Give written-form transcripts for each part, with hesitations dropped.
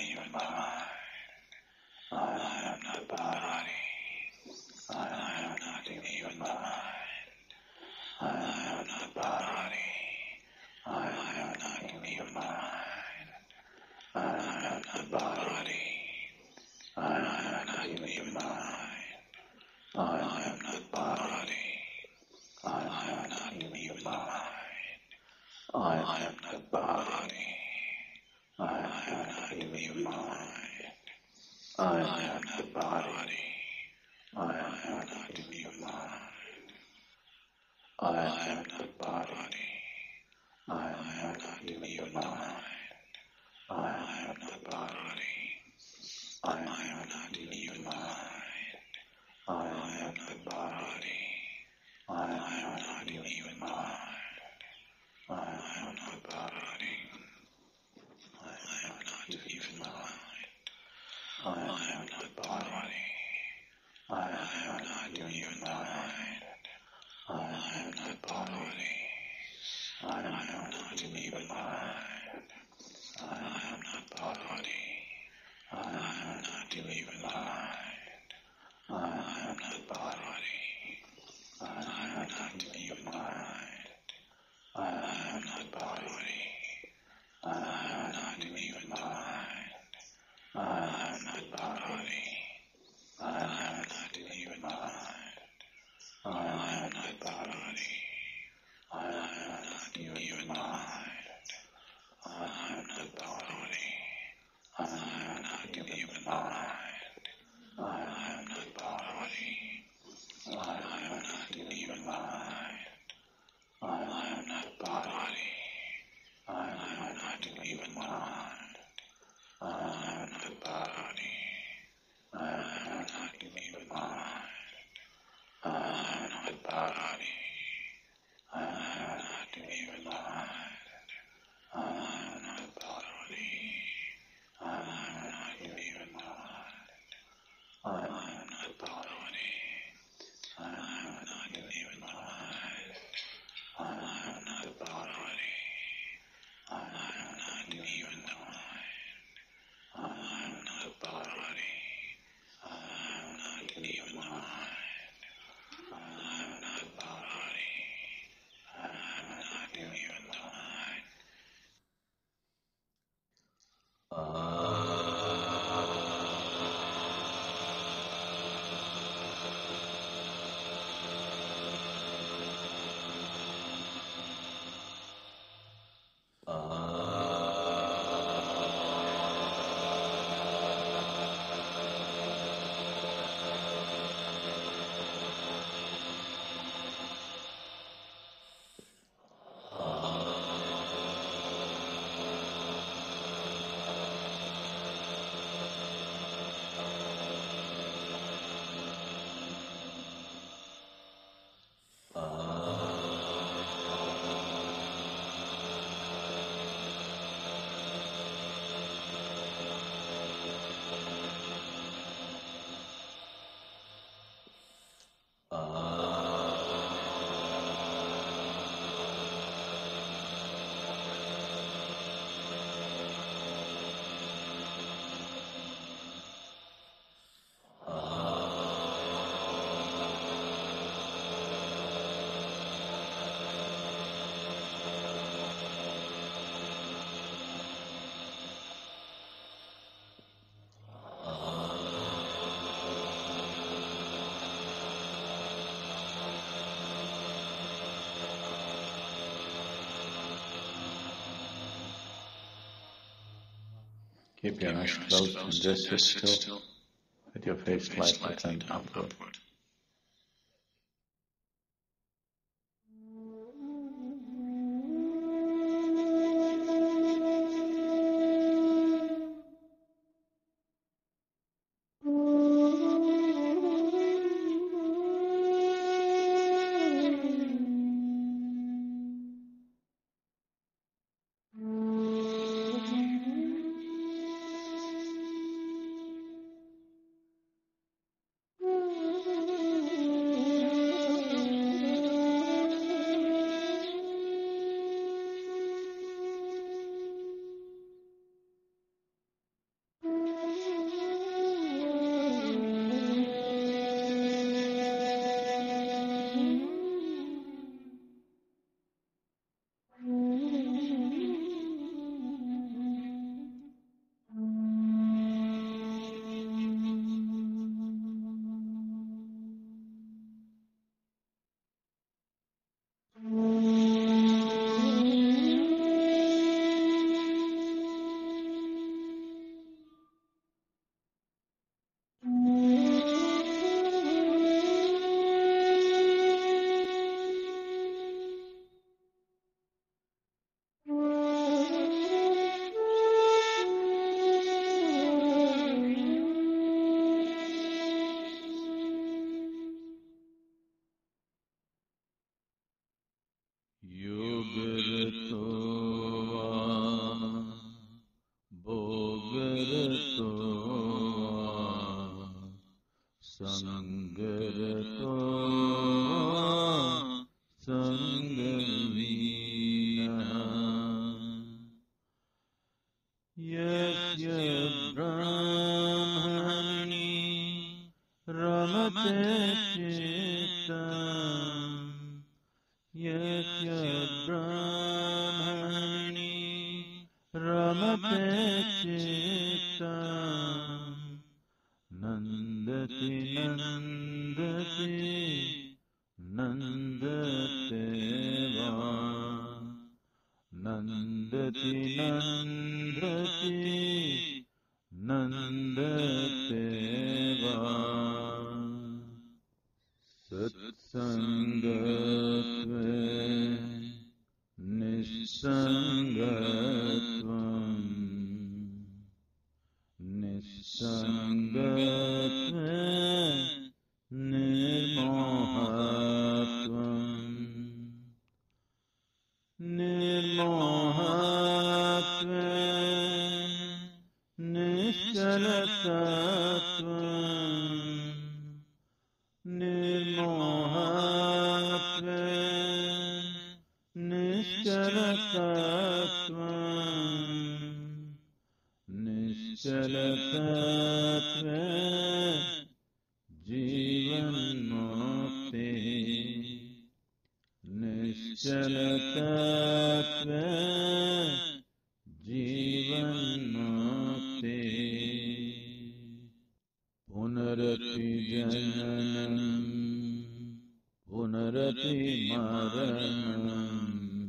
even the mind. I am not the body. I am not even the mind. I am not the body. I am not even the mind. I am not the body. I am not even the mind. I am not the body. I am not even the mind. I am not the body. I am not even the mind. I am not the body. I am not even the mind. I am not the body. I am not even the mind. I am not the body. I am not even the mind. I am not the body. I am not even the mind. I am not the body. I am not even the mind. I am not the body. I am not even the mind. I am not the body. I am not even the mind. I am not the body. I am not even the mind. I am not the body. I am not even the mind. I am not the body. I am not even the mind. I am not the body. I am not even the mind. I am not the body. I am not even the mind. I am not the body. I am not even the mind. I am not the body. I am not even the mind. I am not the body. I am not even the mind. I am not the body. I am not even the mind. I am not the body. I am not even the mind. I am not the body. I am not even the mind. I am not the body. I am not even the mind. I am not the body. I am not even the mind. I am not the body. I am not even the mind. I am not the body. I am not even the mind. Keep your eyes closed and just sit still with your face slightly turned upward. Sangarto Sangarvina Yasya Brahmani Ramate Chitam Yasya Brahmani Ramate Chitam Nandati Nandati Nandateva Nandati Nandati Nandateva Satsangatve Nisangatvam Nisangatve Nirmohatvam Nirmohatve Nishchalatatvam Nirmohatve Nishchalatatvam Nishchalatatve Jivanmukti Nishchalatatve Jivanmukti Punarapi Jananam Punarapi Maranam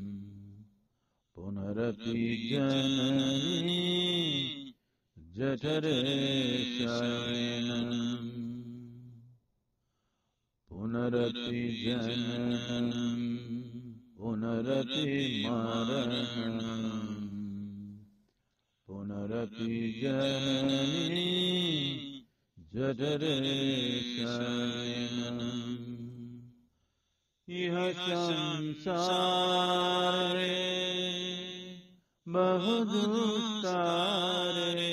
Punarapi Janani Jatare Shayanam Punarapi Jananam Punarapi Maranam Punarapi Janani Jatare Shayanam Iha samsare bahudustare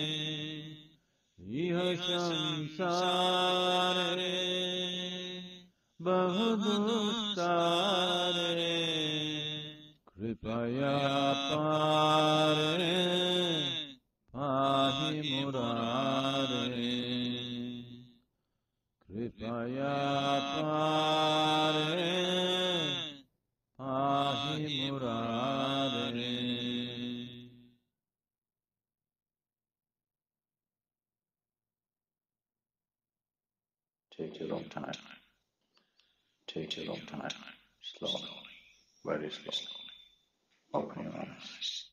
Iha samsare bahudustare Kripaya pare pahi murare Kripaya pare pahi murare Take your own time. Take your own time. Slowly. Very slowly. Open your eyes.